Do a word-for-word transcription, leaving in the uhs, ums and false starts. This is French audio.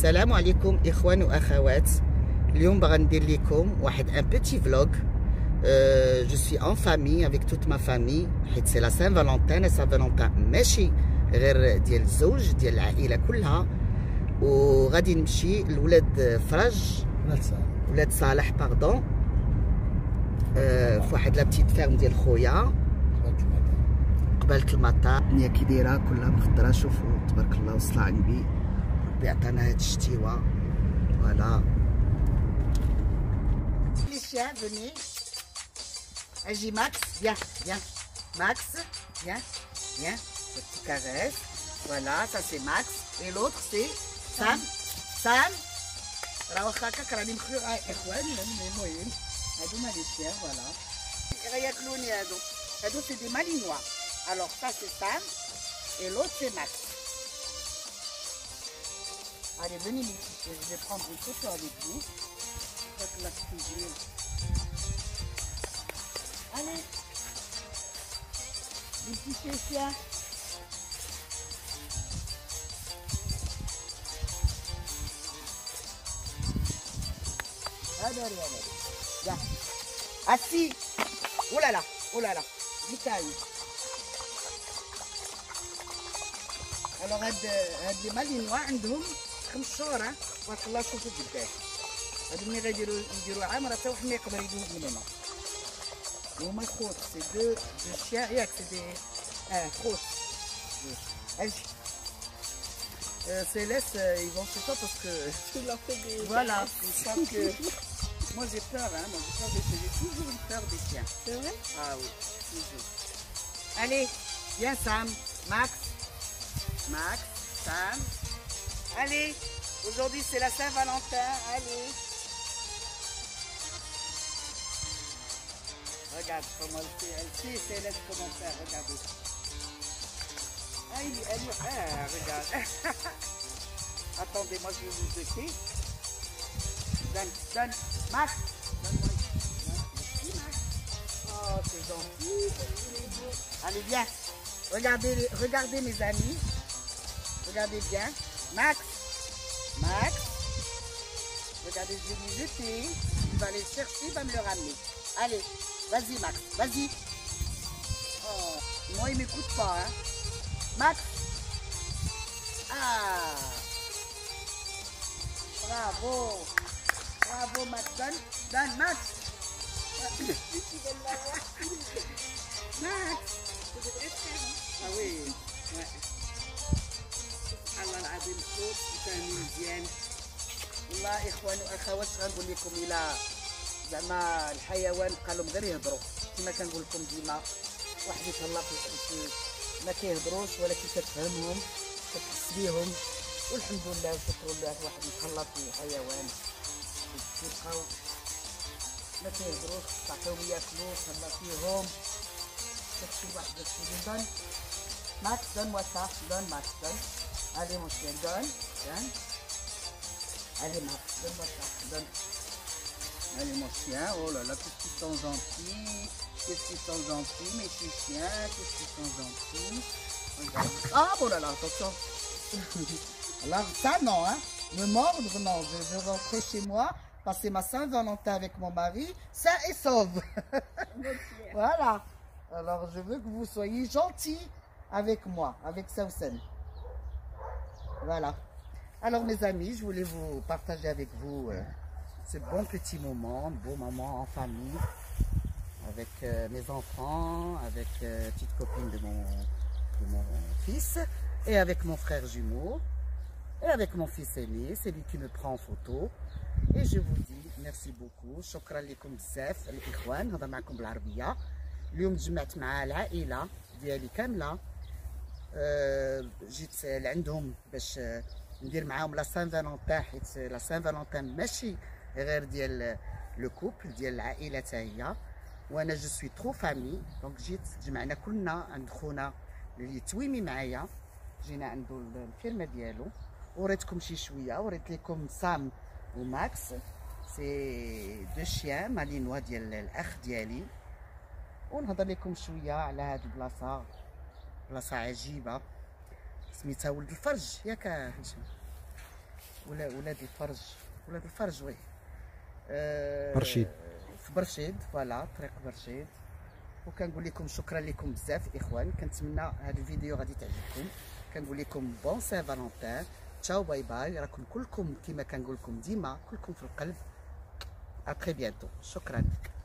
السلام عليكم اخوان واخوات. اليوم باغا ندير لكم واحد ان بيتي فلوغ. جو سوي ان فامي افيك توت ما فامي، حيت سي لا سان فالونتين. سان فالونتين ماشي غير ديال الزوج، ديال العائله كلها. وغادي نمشي لولاد فرج، ولاد صالح ولاد صالح باردون، في واحد لا بتيت فيرم ديال خويا قبالة المطار. الدنيا كي دايره كلها مخضره. شوفوا تبارك الله وصلى على النبي، ربي عطانا هاد الشتيوه. فوالا les chiens, venez. Agis Max, viens, viens. Max, viens, viens. Petite caresse. Voilà, ça c'est Max. Et l'autre c'est Sam. Sam. راهو هكاك راني مخير اخواني. المهم هادو ما لي chiens, voilà. غياكلوني هادو. هادو c'est des malinois. Alors ça c'est Sam et l'autre c'est Max. Allez, venez les petits, je vais prendre une photo avec vous. La cuisine. Allez, les petits chiens. Allez, allez, allez. Viens. Assis. Oh là là, oh là là. Du calme. Alors, هاد هاد لي مالينوا عندهم خمس شهور. تبارك الله. شوفوا قداش هادو ملي غيديروا يديروا عام راه حتى واحد ما يقدر يدوز من هنا. هما خوت سي دو دو شيان ياك سي دي اه خوت. اجي Céleste, ils vont chez toi parce que tu leur fais des... Voilà, ils savent que... Moi j'ai peur, hein, moi j'ai peur des chiens. J'ai toujours eu peur des chiens. C'est vrai? Ah oui, toujours. Allez, viens Sam, Max. Max, Sam. Allez, aujourd'hui c'est la Saint-Valentin, allez. Regarde comment elle fait, elle sait, c'est elle comment faire, regardez. Ah, il, elle, ah, regarde. Attendez, moi je vais vous jeter. Donne, donne, Max. Donne-moi ici, Max. Oh, c'est gentil. Allez, viens. Regardez, regardez mes amis. Regardez bien. Max. Max. Regardez, je vais vous jeter. Il va aller le chercher, il va me le ramener. Allez, vas-y Max, vas-y. Oh, moi il m'écoute pas, hein. Max. Ah. Bravo. Bravo Max. Donne, donne Max. Max. Ah oui. Ouais. الله العظيم خوت فاهمين مزيان. والله اخوان واخوات غنقول لكم الى زعما الحيوان بقى لهم غير يهضروا كما كنقول لكم ديما. واحد يتهلا في ما كيهضروش ولكن كتفهمهم كتحس بيهم. والحمد لله وشكر لله واحد يتهلا في الحيوان كيبقاو ما كيهضروش تعطيهم ياكلوا تهلا فيهم كتشوف واحد السيدان. Max, donne-moi ça, donne Max, donne. Allez mon chien, donne, donne. Allez Max, donne-moi ça, donne. Allez mon chien, oh là là, qu'est-ce qu'ils sont gentils, qu'est-ce qu'ils sont gentils, mes petits chiens, qu'est-ce qu'ils sont gentils. Regarde. Ah oh là là, attention. Alors ça non, hein, me mordre non, je vais rentrer chez moi, passer ma Saint-Valentin avec mon mari, sain et sauve. Voilà. Alors je veux que vous soyez gentils avec moi, avec Sausen. Voilà. Alors mes amis, je voulais vous partager avec vous euh, ce bon petit moment, beau moment en famille, avec euh, mes enfants, avec euh, la petite copine de mon, de mon fils, et avec mon frère jumeau, et avec mon fils aîné, c'est lui qui me prend en photo. Et je vous dis merci beaucoup. شكرا لكم بزاف الإخوان. هذا معكم بالعربية. اليوم تجمعت مع العائلة ديالي كاملة. أه جيت لعندهم باش ندير معاهم لا سان فالونتان، حيت لا سان فالونتان ماشي غير ديال لو كوبل، ديال العائله حتى هي. وانا جو سوي ترو فامي، دونك جيت جمعنا كلنا عند خونا اللي تويمي معايا. جينا عنده الفيرما ديالو وريتكم شي شويه. وريت لكم سام وماكس، سي دو شيان مالينوا ديال الاخ ديالي. ونهضر لكم شويه على هاد البلاصه، بلاصه عجيبه سميتها ولد الفرج ياك هشام. ولا ولاد الفرج، ولاد الفرج وي أه برشيد، في برشيد، فوالا طريق برشيد. وكنقول لكم شكرا لكم بزاف اخوان، كنتمنى هذا الفيديو غادي تعجبكم. كنقول لكم بون سان فالونتان، تشاو باي باي، راكم كلكم كما كنقول لكم ديما كلكم في القلب. ا تري بيانتو، شكرا.